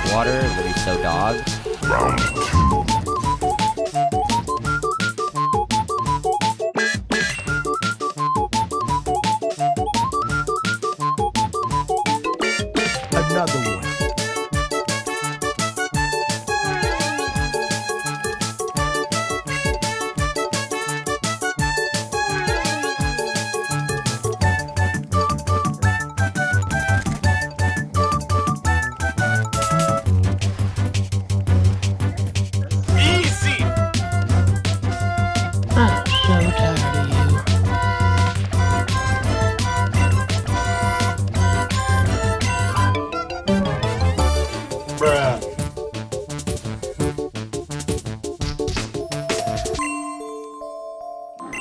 water where they sew dogs. Round two. Another one. Easy. I'm so tired of you. Bruh.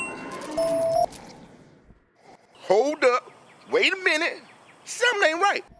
Hold up. Wait a minute. Something ain't right.